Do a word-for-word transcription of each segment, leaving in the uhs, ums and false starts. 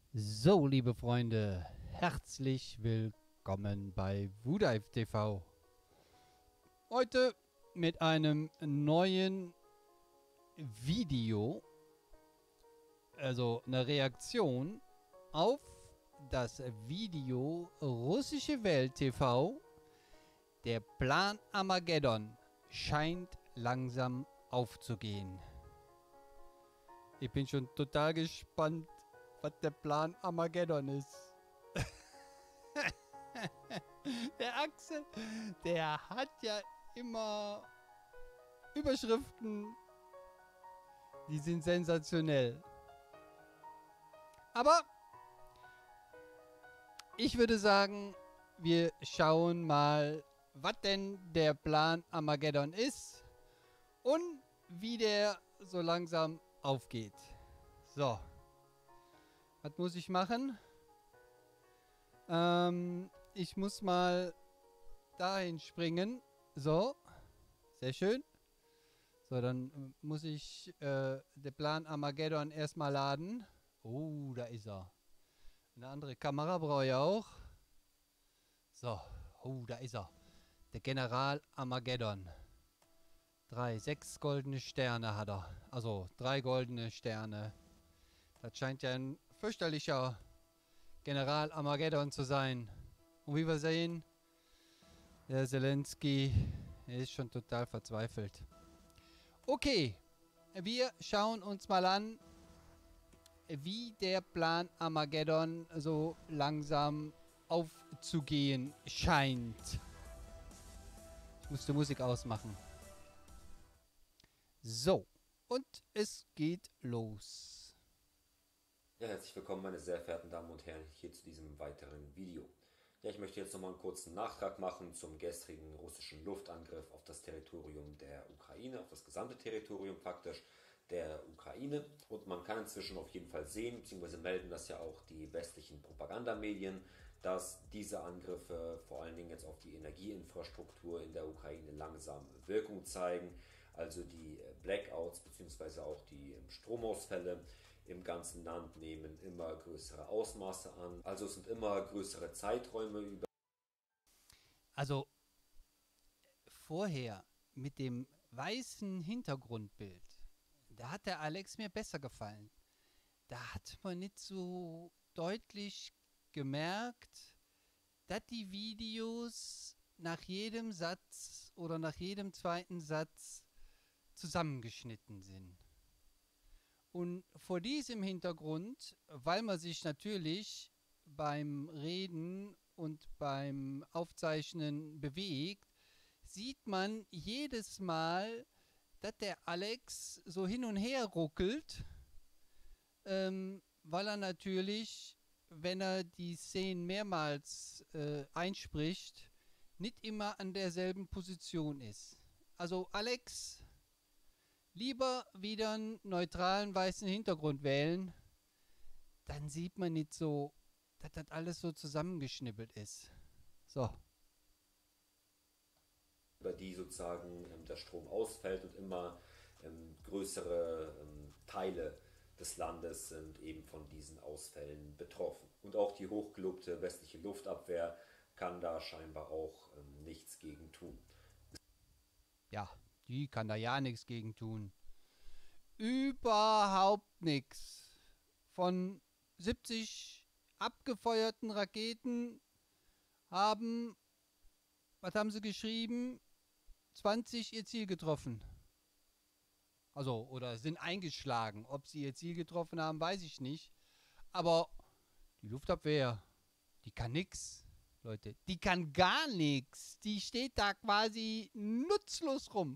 So, liebe Freunde, herzlich willkommen bei WuDive T V. Heute mit einem neuen Video, also eine Reaktion auf das Video Russische Welt T V. Der Plan Armageddon scheint langsam aufzugehen. Ich bin schon total gespannt, was der Plan Armageddon ist. Der Axel, der hat ja immer Überschriften, die sind sensationell. Aber ich würde sagen, wir schauen mal, was denn der Plan Armageddon ist und wie der so langsam aufgeht. So. Was muss ich machen? Ähm, ich muss mal dahin springen. So. Sehr schön. So, dann muss ich äh, den Plan Armageddon erstmal laden. Oh, da ist er. Eine andere Kamera brauche ich auch. So. Oh, da ist er. Der General Armageddon. Drei, sechs goldene Sterne hat er. Also, drei goldene Sterne. Das scheint ja ein fürchterlicher General Armageddon zu sein. Und wie wir sehen, der Zelensky, er ist schon total verzweifelt. Okay, wir schauen uns mal an, wie der Plan Armageddon so langsam aufzugehen scheint. Ich muss die Musik ausmachen. So, und es geht los. Ja, herzlich willkommen, meine sehr verehrten Damen und Herren, hier zu diesem weiteren Video. Ja, ich möchte jetzt nochmal einen kurzen Nachtrag machen zum gestrigen russischen Luftangriff auf das Territorium der Ukraine, auf das gesamte Territorium praktisch der Ukraine. Und man kann inzwischen auf jeden Fall sehen, beziehungsweise melden das ja auch die westlichen Propagandamedien, dass diese Angriffe vor allen Dingen jetzt auf die Energieinfrastruktur in der Ukraine langsam Wirkung zeigen. Also die Blackouts beziehungsweise auch die Stromausfälle im ganzen Land nehmen immer größere Ausmaße an. Also es sind immer größere Zeiträume über. Also vorher mit dem weißen Hintergrundbild, da hat der Alex mir besser gefallen. Da hat man nicht so deutlich gemerkt, dass die Videos nach jedem Satz oder nach jedem zweiten Satz zusammengeschnitten sind. Und vor diesem Hintergrund, weil man sich natürlich beim Reden und beim Aufzeichnen bewegt, sieht man jedes Mal, dass der Alex so hin und her ruckelt, ähm, weil er natürlich, wenn er die Szenen mehrmals äh, einspricht, nicht immer an derselben Position ist. Also Alex, lieber wieder einen neutralen weißen Hintergrund wählen, dann sieht man nicht so, dass das alles so zusammengeschnippelt ist. So. Über die sozusagen ähm, der Strom ausfällt und immer ähm, größere ähm, Teile des Landes sind eben von diesen Ausfällen betroffen. Und auch die hochgelobte westliche Luftabwehr kann da scheinbar auch ähm, nichts gegen tun. Ja, die kann da ja nichts gegen tun. Überhaupt nichts. Von siebzig abgefeuerten Raketen haben, was haben sie geschrieben, zwanzig ihr Ziel getroffen. Also, oder sind eingeschlagen. Ob sie ihr Ziel getroffen haben, weiß ich nicht. Aber die Luftabwehr, die kann nix, Leute. Die kann gar nichts. Die steht da quasi nutzlos rum.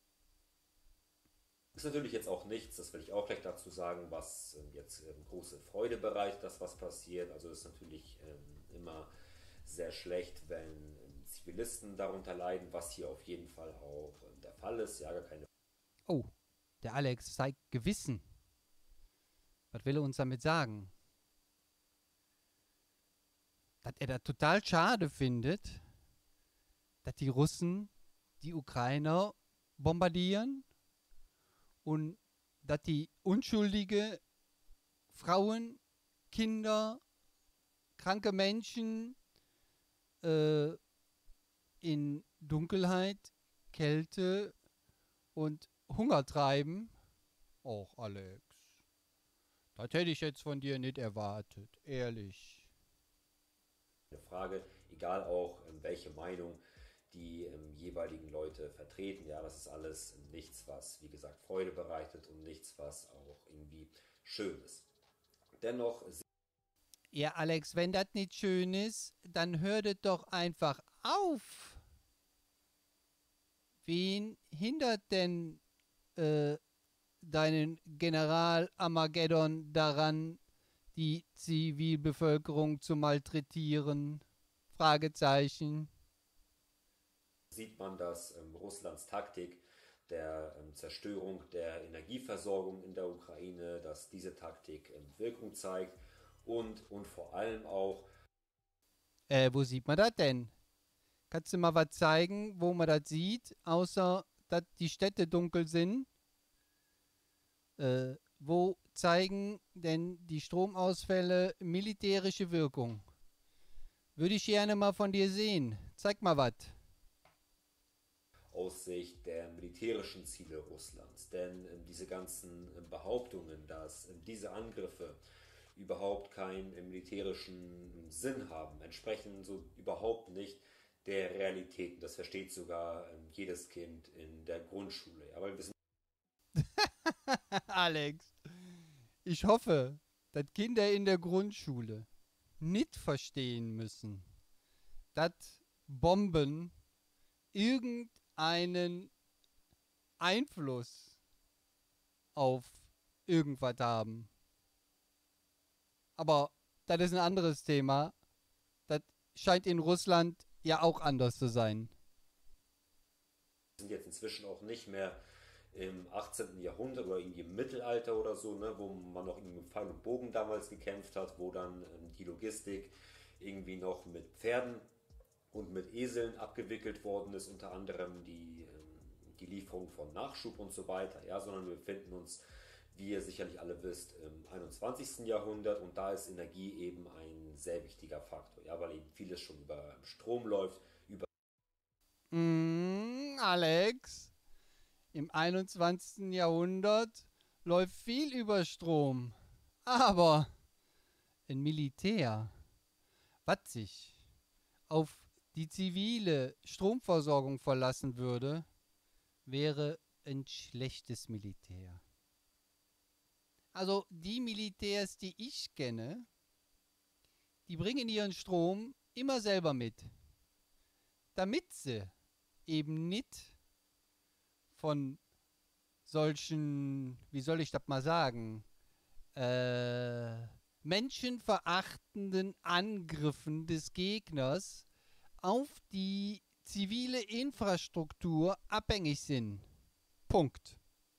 Ist natürlich jetzt auch nichts, das will ich auch gleich dazu sagen, was ähm, jetzt ähm, große Freude bereitet, das was passiert. Also es ist natürlich ähm, immer sehr schlecht, wenn ähm, Zivilisten darunter leiden, was hier auf jeden Fall auch ähm, der Fall ist. Ja, gar keine. Oh, der Alex zeigt Gewissen. Was will er uns damit sagen? Dass er das total schade findet, dass die Russen die Ukrainer bombardieren und dass die unschuldige Frauen Kinder, kranke Menschen äh, in Dunkelheit, Kälte und Hunger treiben. Och, Alex, das hätte ich jetzt von dir nicht erwartet, ehrlich. Eine Frage, egal auch ähm, welche Meinung die ähm, jeweiligen Leute vertreten. Ja, das ist alles ähm, nichts, was, wie gesagt, Freude bereitet und nichts, was auch irgendwie schön ist. Dennoch. Ja, Alex, wenn das nicht schön ist, dann hör das doch einfach auf. Wen hindert denn äh, deinen General Armageddon daran, die Zivilbevölkerung zu malträtieren? Fragezeichen. Sieht man, dass ähm, Russlands Taktik der ähm, Zerstörung der Energieversorgung in der Ukraine, dass diese Taktik ähm, Wirkung zeigt und, und vor allem auch. Äh, wo sieht man das denn? Kannst du mal was zeigen, wo man das sieht, außer dass die Städte dunkel sind? Äh, wo zeigen denn die Stromausfälle militärische Wirkung? Würde ich gerne mal von dir sehen. Zeig mal was. Aus Sicht der militärischen Ziele Russlands. Denn ähm, diese ganzen ähm, Behauptungen, dass ähm, diese Angriffe überhaupt keinen äh, militärischen Sinn haben, entsprechen so überhaupt nicht der Realität. Das versteht sogar ähm, jedes Kind in der Grundschule. Ja, weil wir sind Alex, ich hoffe, dass Kinder in der Grundschule nicht verstehen müssen, dass Bomben irgendeinen Einfluss auf irgendwas haben. Aber das ist ein anderes Thema. Das scheint in Russland ja auch anders zu sein. sind jetzt inzwischen auch nicht mehr im achtzehnten. Jahrhundert oder irgendwie im Mittelalter oder so, ne, wo man noch irgendwie mit Pfeil und Bogen damals gekämpft hat, wo dann ähm, die Logistik irgendwie noch mit Pferden und mit Eseln abgewickelt worden ist, unter anderem die, ähm, die Lieferung von Nachschub und so weiter, ja, sondern wir befinden uns, wie ihr sicherlich alle wisst, im einundzwanzigsten. Jahrhundert und da ist Energie eben ein sehr wichtiger Faktor, ja, weil eben vieles schon über Strom läuft, über Mm, Alex, im einundzwanzigsten. Jahrhundert läuft viel über Strom. Aber ein Militär, was sich auf die zivile Stromversorgung verlassen würde, wäre ein schlechtes Militär. Also die Militärs, die ich kenne, die bringen ihren Strom immer selber mit, damit sie eben nicht von solchen, wie soll ich das mal sagen, äh, menschenverachtenden Angriffen des Gegners auf die zivile Infrastruktur abhängig sind. Punkt.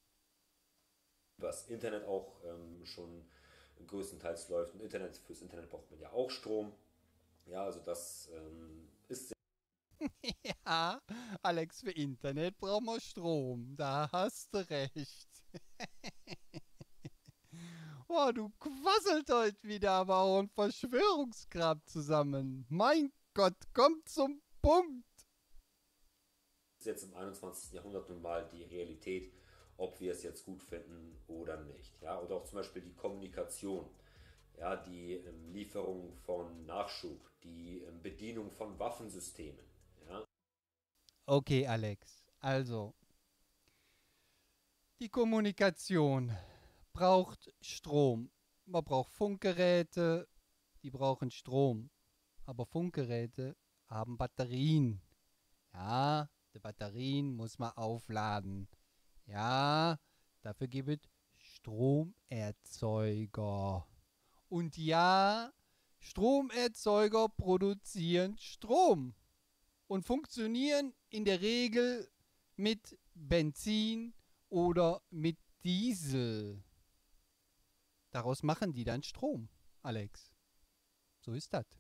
das Internet auch ähm, schon größtenteils läuft. Und Internet, fürs Internet braucht man ja auch Strom. Ja, also das ähm, ist sehr Ja, Alex, für Internet brauchen wir Strom. Da hast du recht. Oh, du quasselt heute wieder aber auch ein Verschwörungsgrab zusammen. Mein Gott, komm zum Punkt. jetzt im einundzwanzigsten. Jahrhundert nun mal die Realität, ob wir es jetzt gut finden oder nicht. Ja, oder auch zum Beispiel die Kommunikation, ja, die ähm, Lieferung von Nachschub, die ähm, Bedienung von Waffensystemen. Ja. Okay, Alex, also die Kommunikation braucht Strom. Man braucht Funkgeräte, die brauchen Strom. Aber Funkgeräte haben Batterien. Ja, die Batterien muss man aufladen. Ja, dafür gibt es Stromerzeuger. Und ja, Stromerzeuger produzieren Strom und funktionieren in der Regel mit Benzin oder mit Diesel. Daraus machen die dann Strom, Alex. So ist das.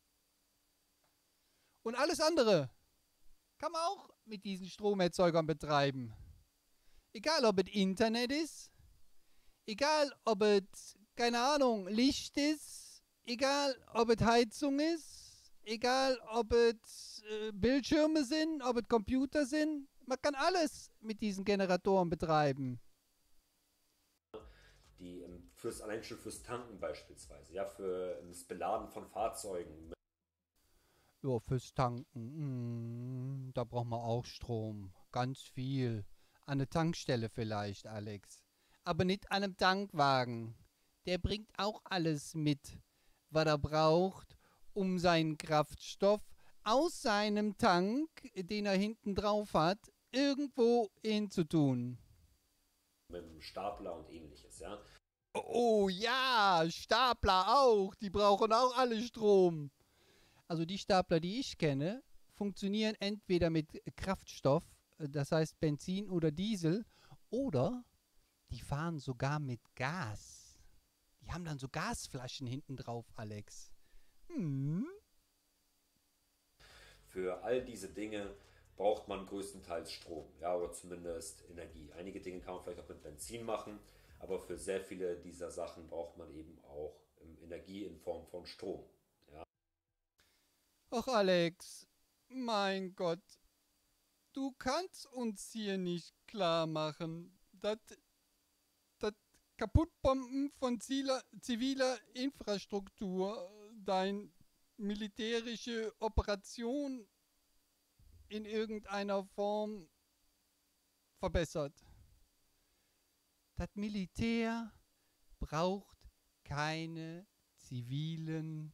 Und alles andere kann man auch mit diesen Stromerzeugern betreiben. Egal, ob es Internet ist, egal, ob es, keine Ahnung, Licht ist, Egal, ob es Heizung ist, egal, ob es äh, Bildschirme sind, ob es Computer sind. Man kann alles mit diesen Generatoren betreiben. Die ähm, fürs allein schon fürs Tanken beispielsweise, ja, für ähm, das Beladen von Fahrzeugen. Ja, fürs Tanken, mm, da braucht man auch Strom. Ganz viel. An der Tankstelle vielleicht, Alex. Aber nicht an einem Tankwagen. Der bringt auch alles mit, was er braucht, um seinen Kraftstoff aus seinem Tank, den er hinten drauf hat, irgendwo hinzutun. Mit einem Stapler und ähnliches, ja. Oh ja, Stapler auch. Die brauchen auch alle Strom. Also die Stapler, die ich kenne, funktionieren entweder mit Kraftstoff, äh, das heißt Benzin oder Diesel, oder die fahren sogar mit Gas. Die haben dann so Gasflaschen hinten drauf, Alex. Hm. Für all diese Dinge braucht man größtenteils Strom, ja, oder zumindest Energie. Einige Dinge kann man vielleicht auch mit Benzin machen, aber für sehr viele dieser Sachen braucht man eben auch ähm, Energie in Form von Strom. Ja. Ach Alex, mein Gott, du kannst uns hier nicht klar machen, dass das Kaputtbomben von ziviler, ziviler Infrastruktur dein militärische Operation in irgendeiner Form verbessert. Das Militär braucht keine zivilen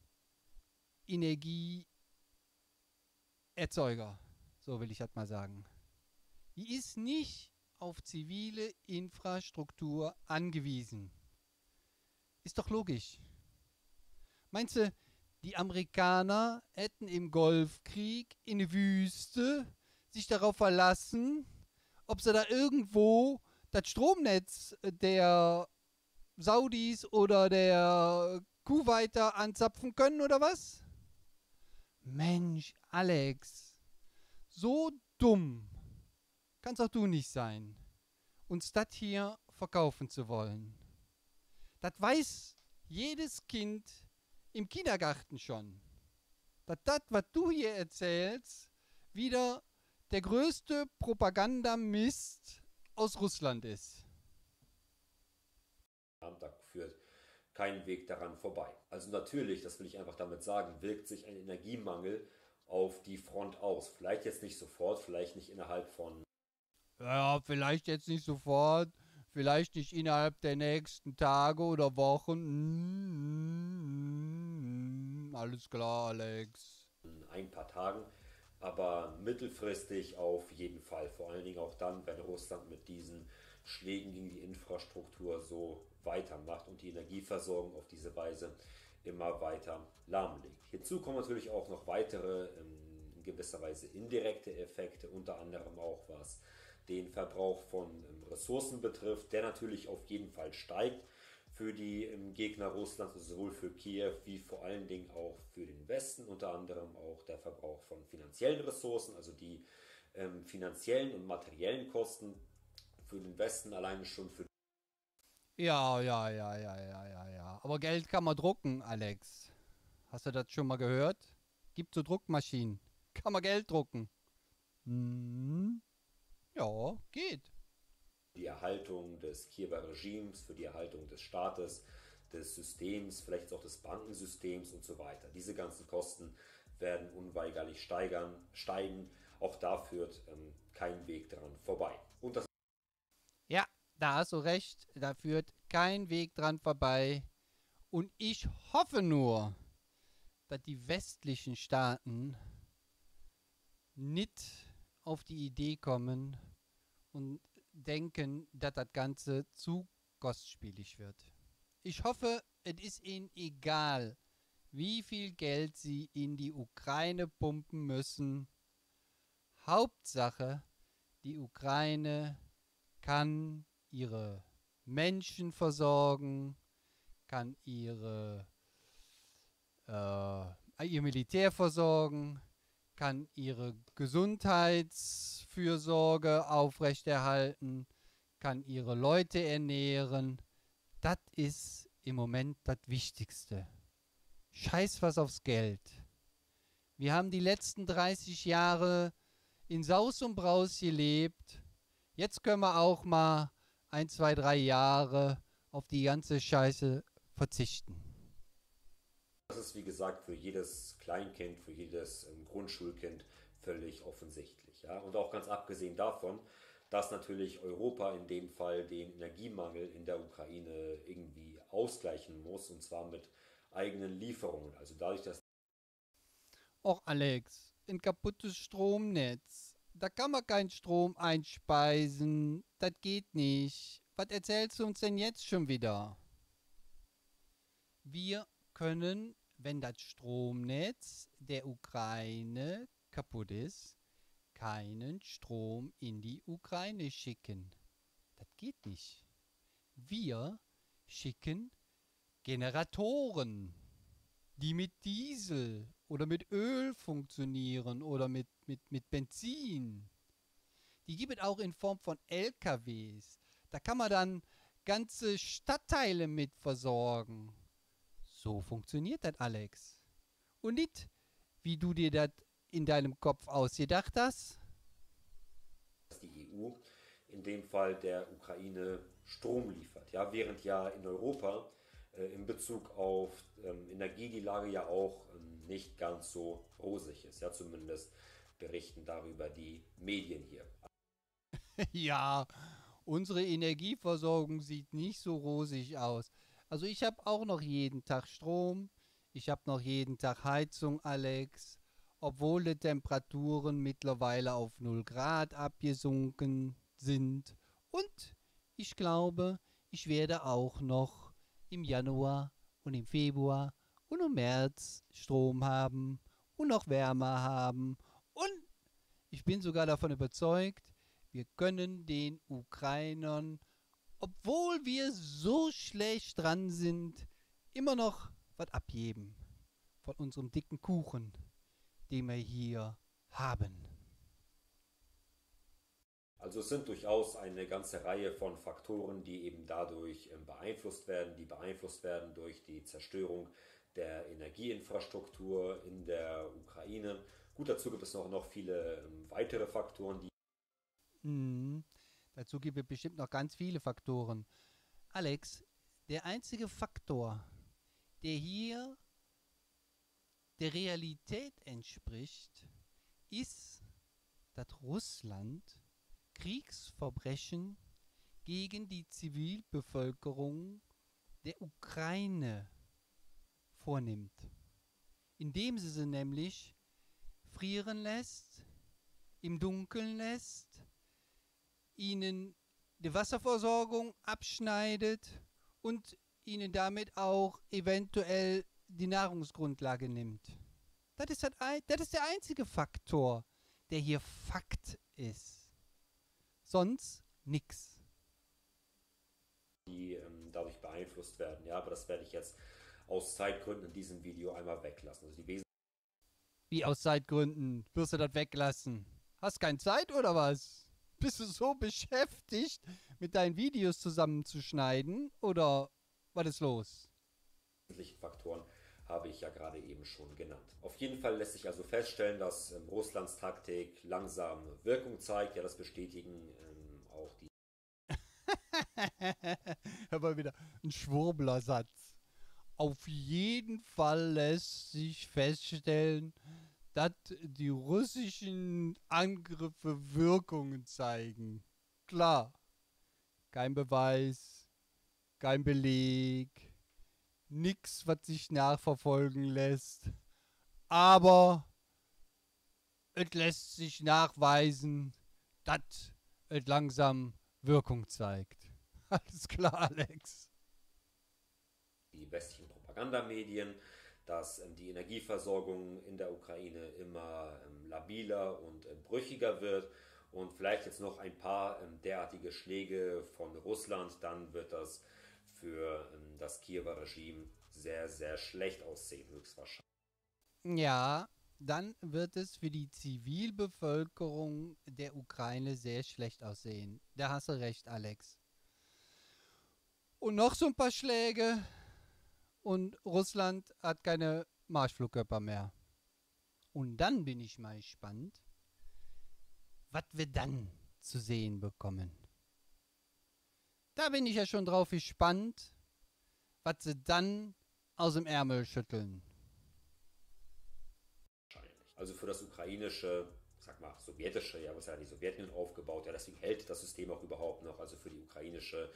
Energieerzeuger, so will ich das mal sagen. Die ist nicht auf zivile Infrastruktur angewiesen. Ist doch logisch. Meinst du, die Amerikaner hätten im Golfkrieg in der Wüste sich darauf verlassen, ob sie da irgendwo das Stromnetz der Saudis oder der Kuwaiter anzapfen können oder was? Mensch, Alex, so dumm kannst auch du nicht sein, uns das hier verkaufen zu wollen. Das weiß jedes Kind im Kindergarten schon. Dass das, was du hier erzählst, wieder der größte Propagandamist aus Russland ist. Da führt kein Weg daran vorbei. Also natürlich, das will ich einfach damit sagen, wirkt sich ein Energiemangel auf die Front aus. Vielleicht jetzt nicht sofort, vielleicht nicht innerhalb von... Ja, vielleicht jetzt nicht sofort, vielleicht nicht innerhalb der nächsten Tage oder Wochen. Mm, mm, alles klar, Alex. ein paar Tagen, aber mittelfristig auf jeden Fall. Vor allen Dingen auch dann, wenn Russland mit diesen Schlägen gegen die Infrastruktur so weitermacht und die Energieversorgung auf diese Weise immer weiter lahmlegt. Hierzu kommen natürlich auch noch weitere, in gewisser Weise indirekte Effekte, unter anderem auch was den Verbrauch von Ressourcen betrifft, der natürlich auf jeden Fall steigt für die Gegner Russlands, also sowohl für Kiew wie vor allen Dingen auch für den Westen, unter anderem auch der Verbrauch von finanziellen Ressourcen, also die ähm, finanziellen und materiellen Kosten für den Westen alleine schon für... Ja, ja, ja, ja, ja, ja, ja. Aber Geld kann man drucken, Alex. Hast du das schon mal gehört? Gibt so Druckmaschinen. Kann man Geld drucken. Hm. Ja, geht. Die Erhaltung des Kiewer Regimes, für die Erhaltung des Staates, des Systems, vielleicht auch des Bankensystems und so weiter. Diese ganzen Kosten werden unweigerlich steigern, steigen. Auch da führt ähm, kein Weg dran vorbei. Und das Ja, da hast du recht. Da führt kein Weg dran vorbei. Und ich hoffe nur, dass die westlichen Staaten nicht auf die Idee kommen und denken, dass das Ganze zu kostspielig wird. Ich hoffe, es ist ihnen egal, wie viel Geld sie in die Ukraine pumpen müssen. Hauptsache, die Ukraine kann ihre Menschen versorgen, kann ihre, äh, ihr Militär versorgen, kann ihre Gesundheitsfürsorge aufrechterhalten, kann ihre Leute ernähren. Das ist im Moment das Wichtigste. scheiß was aufs Geld. Wir haben die letzten dreißig Jahre in Saus und Braus gelebt. Jetzt können wir auch mal ein, zwei, drei Jahre auf die ganze Scheiße verzichten. Das ist wie gesagt für jedes Kleinkind, für jedes ähm, Grundschulkind völlig offensichtlich. Ja? Und auch ganz abgesehen davon, dass natürlich Europa in dem Fall den Energiemangel in der Ukraine irgendwie ausgleichen muss, und zwar mit eigenen Lieferungen. Also dadurch, dass Och Alex, ein kaputtes Stromnetz. Da kann man keinen Strom einspeisen. Das geht nicht. Was erzählst du uns denn jetzt schon wieder? Wir können, wenn das Stromnetz der Ukraine kaputt ist, keinen Strom in die Ukraine schicken. Das geht nicht. Wir schicken Generatoren, die mit Diesel oder mit Öl funktionieren oder mit, mit, mit Benzin. Die gibt es auch in Form von L K Ws. Da kann man dann ganze Stadtteile mit versorgen. So funktioniert das, Alex. Und nicht, wie du dir das in deinem Kopf ausgedacht hast. die E U in dem Fall der Ukraine Strom liefert. Ja, während ja in Europa äh, in Bezug auf ähm, Energie die Lage ja auch ähm, nicht ganz so rosig ist. Ja, zumindest berichten darüber die Medien hier. Ja, unsere Energieversorgung sieht nicht so rosig aus. Also ich habe auch noch jeden Tag Strom, ich habe noch jeden Tag Heizung, Alex, obwohl die Temperaturen mittlerweile auf null Grad abgesunken sind. Und ich glaube, ich werde auch noch im Januar und im Februar und im März Strom haben und noch Wärme haben. Und ich bin sogar davon überzeugt, wir können den Ukrainern, obwohl wir so schlecht dran sind, immer noch was abgeben von unserem dicken Kuchen, den wir hier haben. Also es sind durchaus eine ganze Reihe von Faktoren, die eben dadurch ähm, beeinflusst werden, die beeinflusst werden durch die Zerstörung der Energieinfrastruktur in der Ukraine. Gut, dazu gibt es noch, noch viele ähm, weitere Faktoren, die Mhm. Dazu gibt es bestimmt noch ganz viele Faktoren. Alex, der einzige Faktor, der hier der Realität entspricht, ist, dass Russland Kriegsverbrechen gegen die Zivilbevölkerung der Ukraine vornimmt, indem sie sie nämlich frieren lässt, im Dunkeln lässt, ihnen die Wasserversorgung abschneidet und ihnen damit auch eventuell die Nahrungsgrundlage nimmt. Das ist, das, das ist der einzige Faktor, der hier Fakt ist. Sonst nix. die ähm, dadurch beeinflusst werden. Ja, aber das werde ich jetzt aus Zeitgründen in diesem Video einmal weglassen. Also die Wie aus Zeitgründen wirst du das weglassen? Hast keine Zeit oder was? Bist du so beschäftigt, mit deinen Videos zusammenzuschneiden? Oder was ist los? wesentlichen Faktoren habe ich ja gerade eben schon genannt. Auf jeden Fall lässt sich also feststellen, dass ähm, Russlands Taktik langsam Wirkung zeigt. Ja, das bestätigen ähm, auch die Aber wieder ein Schwurblersatz. Auf jeden Fall lässt sich feststellen, dass die russischen Angriffe Wirkungen zeigen. Klar, kein Beweis, kein Beleg, nix, was sich nachverfolgen lässt. Aber es lässt sich nachweisen, dass es langsam Wirkung zeigt. Alles klar, Alex. die westlichen Propagandamedien, dass ähm, die Energieversorgung in der Ukraine immer ähm, labiler und ähm, brüchiger wird und vielleicht jetzt noch ein paar ähm, derartige Schläge von Russland, dann wird das für ähm, das Kiewer Regime sehr, sehr schlecht aussehen, höchstwahrscheinlich. Ja, dann wird es für die Zivilbevölkerung der Ukraine sehr schlecht aussehen. Da hast du recht, Alex. Und noch so ein paar Schläge und Russland hat keine Marschflugkörper mehr. Und dann bin ich mal gespannt, was wir dann zu sehen bekommen. Da bin ich ja schon drauf gespannt, was sie dann aus dem Ärmel schütteln. Also für das ukrainische, sag mal, sowjetische, ja, was ja die Sowjetunion aufgebaut, ja, deswegen hält das System auch überhaupt noch, also für die ukrainische.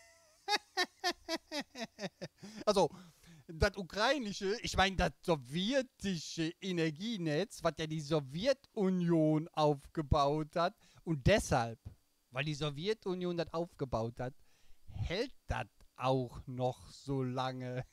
Also, das ukrainische, ich meine, das sowjetische Energienetz, was ja die Sowjetunion aufgebaut hat, und deshalb, weil die Sowjetunion das aufgebaut hat, hält das auch noch so lange.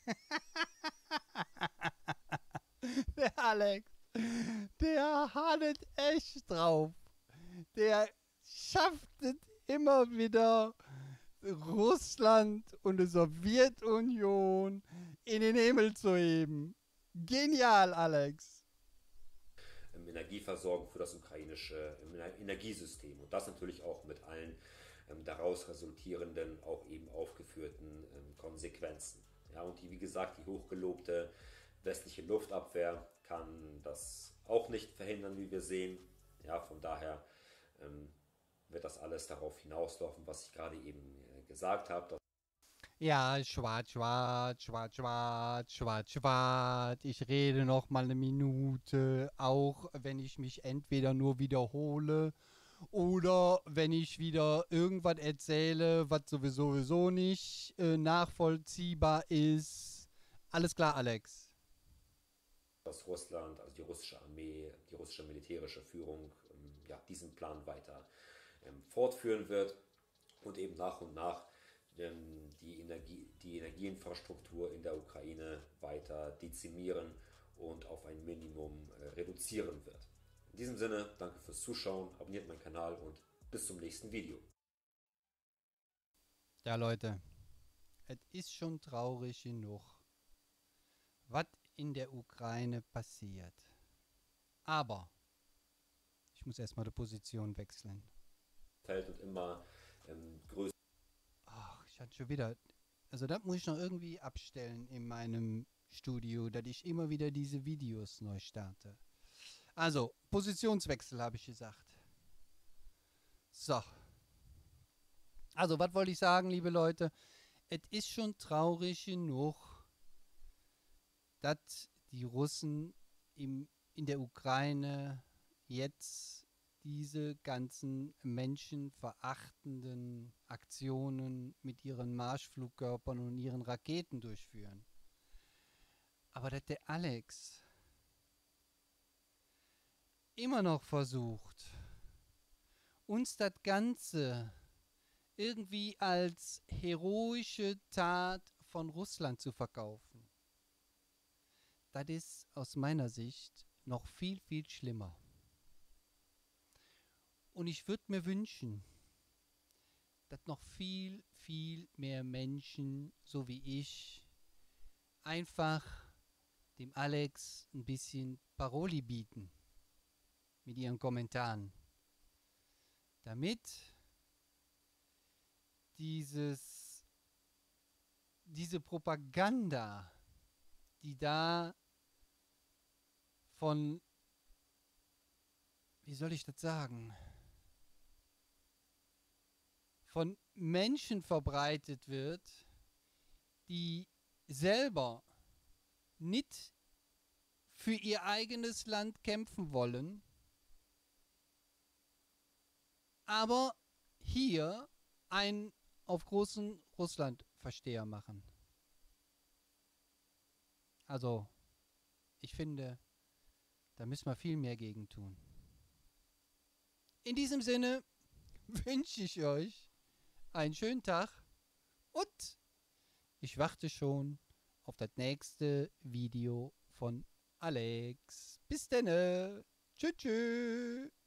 Der Alex, der hat es echt drauf. Der schafft es immer wieder, Russland und die Sowjetunion in den Himmel zu heben. Genial, Alex. Energieversorgung für das ukrainische Energiesystem und das natürlich auch mit allen ähm, daraus resultierenden, auch eben aufgeführten ähm, Konsequenzen. Ja, und die, wie gesagt, die hochgelobte westliche Luftabwehr kann das auch nicht verhindern, wie wir sehen. Ja, von daher ähm, wird das alles darauf hinauslaufen, was ich gerade eben äh, gesagt habe. Ja, schwarz, schwarz, schwarz, schwarz, schwarz, schwarz. Ich rede noch mal eine Minute, auch wenn ich mich entweder nur wiederhole oder wenn ich wieder irgendwas erzähle, was sowieso sowieso nicht äh, nachvollziehbar ist. Alles klar, Alex. Dass Russland, also die russische Armee, die russische militärische Führung, ähm, ja, diesen Plan weiter ähm, fortführen wird und eben nach und nach ähm, die, Energie, die Energieinfrastruktur in der Ukraine weiter dezimieren und auf ein Minimum äh, reduzieren wird. In diesem Sinne, danke fürs Zuschauen, abonniert meinen Kanal und bis zum nächsten Video. Ja, Leute, es ist schon traurig genug, was in der Ukraine passiert. Aber ich muss erstmal die Position wechseln. Fällt und immer ähm, größer. Ach, ich hatte schon wieder. Also, das muss ich noch irgendwie abstellen in meinem Studio, dass ich immer wieder diese Videos neu starte. Also, Positionswechsel habe ich gesagt. So. Also, was wollte ich sagen, liebe Leute? Es ist schon traurig genug, dass die Russen im, in der Ukraine jetzt diese ganzen menschenverachtenden Aktionen mit ihren Marschflugkörpern und ihren Raketen durchführen. Aber dass der Alex immer noch versucht, uns das Ganze irgendwie als heroische Tat von Russland zu verkaufen, das ist aus meiner Sicht noch viel, viel schlimmer. Und ich würde mir wünschen, dass noch viel, viel mehr Menschen, so wie ich, einfach dem Alex ein bisschen Paroli bieten mit ihren Kommentaren, damit dieses, diese Propaganda, die da von, wie soll ich das sagen, von Menschen verbreitet wird, die selber nicht für ihr eigenes Land kämpfen wollen, aber hier einen auf großen Russland-Versteher machen. Also, ich finde, da müssen wir viel mehr gegen tun. In diesem Sinne wünsche ich euch einen schönen Tag und ich warte schon auf das nächste Video von Alex. Bis denne. Tschüss. Tschüss.